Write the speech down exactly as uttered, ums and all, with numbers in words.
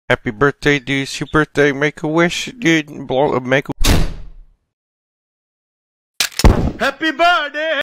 Happy birthday, dude. It's your birthday. Make a wish, dude. Blow, make a Happy birthday!